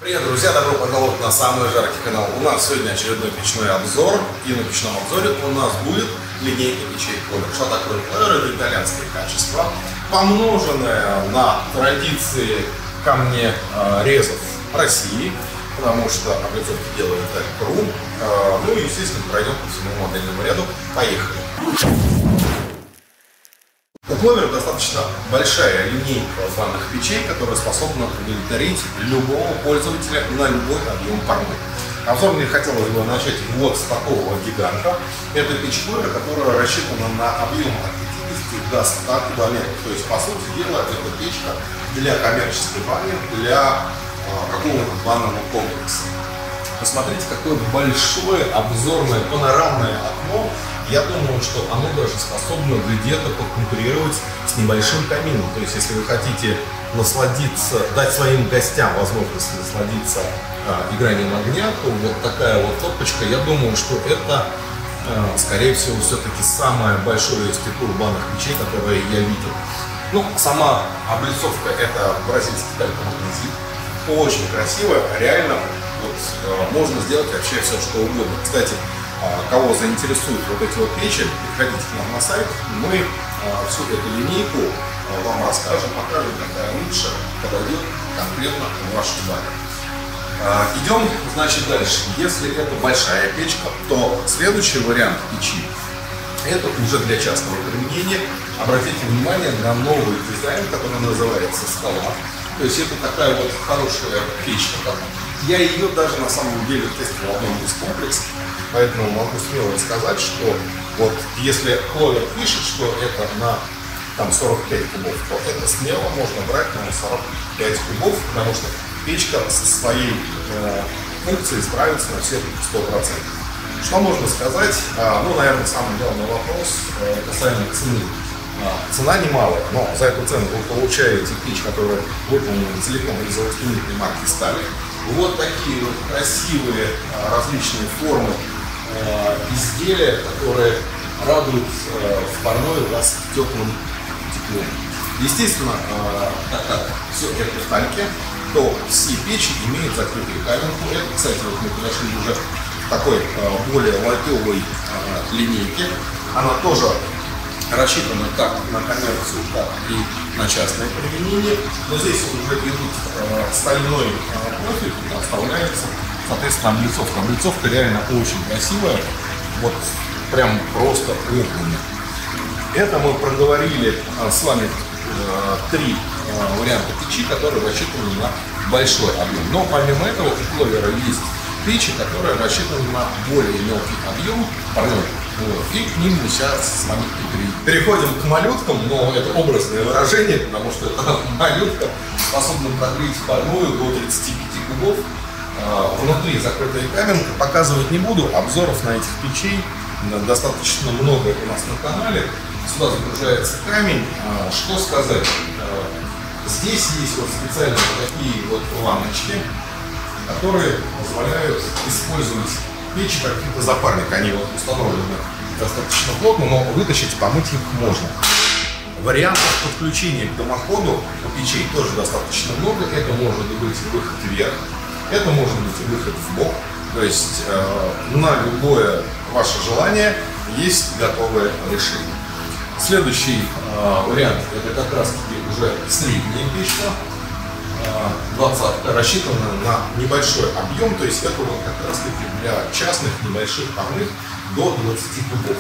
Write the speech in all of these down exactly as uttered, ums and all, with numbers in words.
Привет, друзья! Добро пожаловать на самый жаркий канал. У нас сегодня очередной печной обзор. И на печном обзоре у нас будет линейка печей Кловер. Что такое Кловер? Это итальянское качество, помноженное на традиции камнерезов России, потому что облицовки делает Крум. Ну и, естественно, пройдем по всему модельному ряду. Поехали! У Кловер достаточно большая линейка ванных печей, которая способна удовлетворить любого пользователя на любой объем парной. Обзор мне хотелось бы начать вот с такого гиганта. Это печь Кловер, которая рассчитана на объем от пятидесяти до ста кубометров. То есть, по сути дела, это печка для коммерческой бани, для э, какого-то банного комплекса. Посмотрите, какое большое обзорное панорамное окно. Я думаю, что оно даже способно где-то поконкурировать с небольшим камином. То есть, если вы хотите насладиться, дать своим гостям возможность насладиться э, игранием огня, то вот такая вот топочка, я думаю, что это, э, скорее всего, все-таки самое большое из тех банных печей, которые я видел. Ну, сама облицовка — это бразильский талькомагнезит. Очень красиво, реально вот, э, можно сделать вообще все, что угодно. Кстати, кого заинтересуют вот эти вот печи, приходите к нам на сайт, мы э, всю эту линейку э, вам расскажем, покажем, какая лучше подойдет конкретно в вашу баню. Э, идем, значит, дальше. Если это большая печка, то следующий вариант печи — это уже для частного применения. Обратите внимание на новый дизайн, который называется «Скала». То есть это такая вот хорошая печка. Я ее даже на самом деле тестил в одном из комплексов, поэтому могу смело сказать, что вот если Кловер пишет, что это на там, сорок пять кубов, то это смело можно брать на сорок пять кубов, потому что печка со своей э, функцией справится на все сто процентов. Что можно сказать? А, ну, наверное, самый главный вопрос э, касаемо цены. А, цена немалая, но за эту цену вы получаете печь, которая выполнена целиком из эластомерной марки стали. Вот такие вот красивые а, различные формы а, изделия, которые радуют а, в парной вас теплым теплом. Естественно, а, так как все это в тальке, то все печи имеют закрытую камерку. Это, кстати, вот мы подошли уже к такой а, более лайтовой а, линейке. Она тоже рассчитана как на коммерцию, так и на частное применение. Но здесь уже идут э, стальной э, профиль, оставляется, соответственно, облицовка. Облицовка реально очень красивая, вот прям просто огненная. Это мы проговорили э, с вами э, три э, варианта печи, которые рассчитаны на большой объем. Но помимо этого у Кловера есть печи, которые рассчитаны на более мелкий объем парной. И к ним мы сейчас с вами переходим к малюткам, но это образное выражение, потому что эта малютка способна прогреть парную до тридцати пяти кубов. Внутри закрытая камерка, показывать не буду, обзоров на этих печей достаточно много у нас на канале. Сюда загружается камень. Что сказать? Здесь есть вот специальные такие вот ванночки, которые позволяют использовать печи как какие-то запарники. Они вот установлены достаточно плотно, но вытащить, помыть их можно. Вариантов подключения к дымоходу у печей тоже достаточно много. Это может быть выход вверх, это может быть выход в бок. То есть э, на любое ваше желание есть готовое решение. Следующий э, вариант — это как раз таки уже средняя печка. двадцатка, рассчитана на небольшой объем, то есть это вот как раз таки для частных небольших парных до двадцати кубов.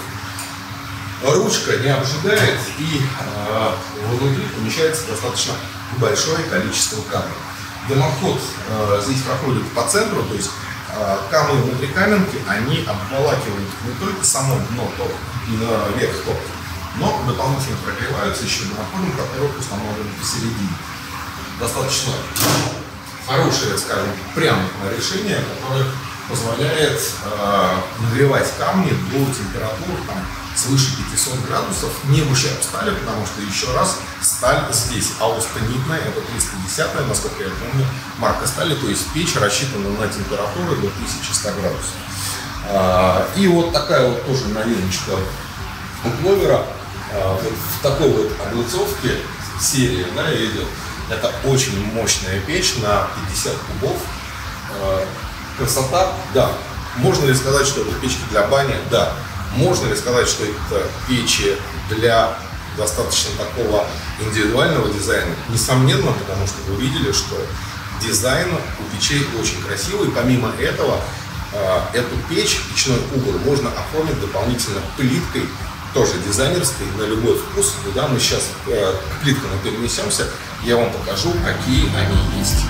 Ручка не обжигает, и э, внутри помещается достаточно большое количество камер. Дымоход э, здесь проходит по центру, то есть э, камни внутри каменки, они обволакивают не только само дно, то и на верх топ, но дополнительно прогреваются еще дымоходом, который установлен посередине. Достаточно хорошее, скажем, прямое решение, которое позволяет э, нагревать камни до температур там, свыше пятисот градусов, не в ущерб стали, потому что, еще раз, сталь здесь аустенитная, это триста десятая, насколько я помню, марка стали, то есть печь рассчитана на температуру до тысячи ста градусов. Э, и вот такая вот тоже новиночка у Кловера, э, вот в такой вот облицовке серия, да, идет. Это очень мощная печь на пятьдесят кубов. э, красота? Да. Можно ли сказать, что это печки для бани? Да. Можно ли сказать, что это печи для достаточно такого индивидуального дизайна? Несомненно, потому что вы видели, что дизайн у печей очень красивый. Помимо этого, эту печь, печной угол, можно оформить дополнительно плиткой, тоже дизайнерской, на любой вкус. Куда мы сейчас к плиткам перенесемся, я вам покажу, какие они есть.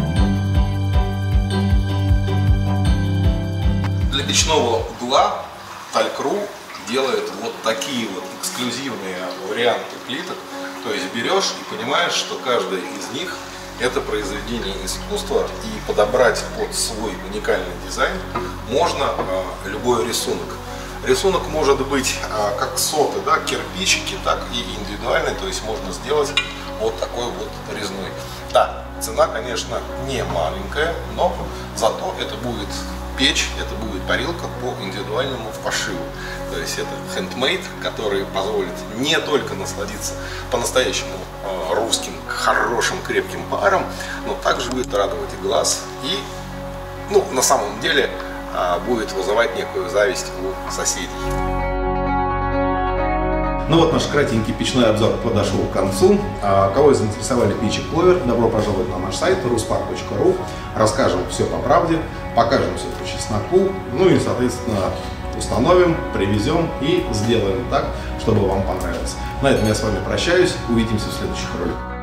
Для печного угла Талькру делает вот такие вот эксклюзивные варианты плиток. То есть берешь и понимаешь, что каждая из них это произведение искусства, и подобрать под свой уникальный дизайн можно э, любой рисунок. Рисунок может быть э, как соты, да, кирпичики, так и индивидуальный, то есть можно сделать вот такой вот резной. Да, цена, конечно, не маленькая, но зато это будет печь, это будет парилка по индивидуальному пошиву. То есть это handmade, который позволит не только насладиться по-настоящему э, русским хорошим крепким паром, но также будет радовать и глаз, и, ну, на самом деле э, будет вызывать некую зависть у соседей. Ну вот наш кратенький печной обзор подошел к концу. Кого заинтересовали печи Кловер, добро пожаловать на наш сайт руспак точка ру. Расскажем все по правде, покажем все по чесноку, ну и, соответственно, установим, привезем и сделаем так, чтобы вам понравилось. На этом я с вами прощаюсь. Увидимся в следующих роликах.